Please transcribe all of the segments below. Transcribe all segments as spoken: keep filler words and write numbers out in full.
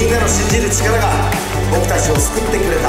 みんなの信じる力が僕たちを救ってくれた。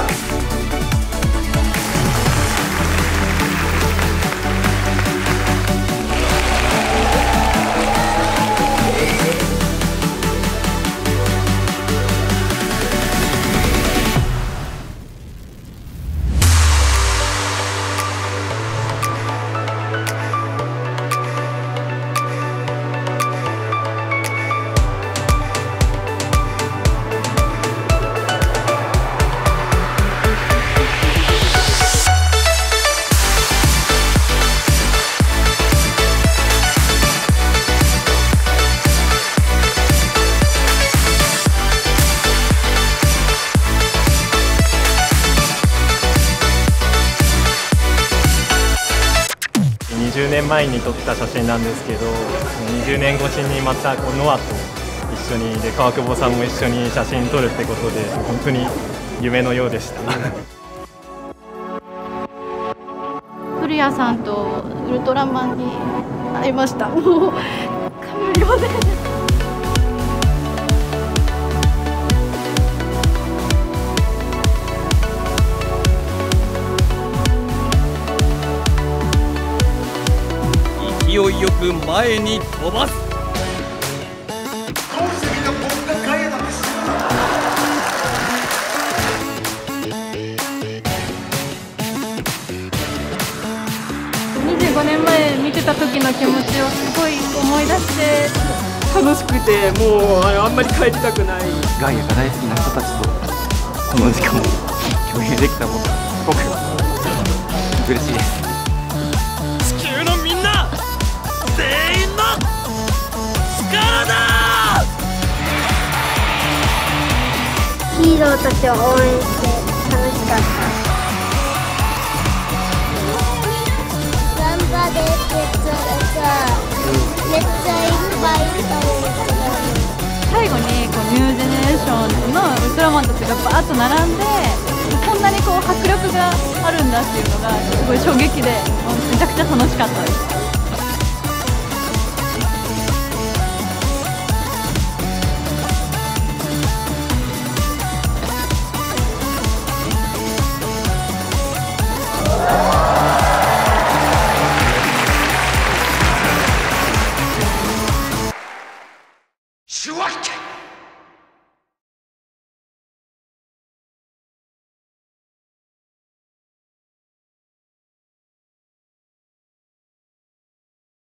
にじゅうねんまえに撮った写真なんですけど、にじゅうねん越しにまたこうノアと一緒にで川久保さんも一緒に写真撮るってことで本当に夢のようでした。 古谷さんとウルトラマンに会いました。もう感無量で。 勢いよく前に飛ばす。 どうしてみんな僕が外野なんですよ。 にじゅうごねんまえ見てた時の気持ちをすごい思い出して楽しくて、もうあんまり帰りたくない。 ガイアが大好きな人たちとこの時間を共有できたことがすごく嬉しいです。 地球のみんな全員の力だ。 ヒーローたちを応援して楽しかった。頑張れって言ったらさ、めっちゃいっぱい食べる。 最後にこうニュージェネレーションのウルトラマンたちがバーッと並んで、こんなにこう迫力があるんだっていうのがすごい衝撃で、めちゃくちゃ楽しかったです。 シュワッ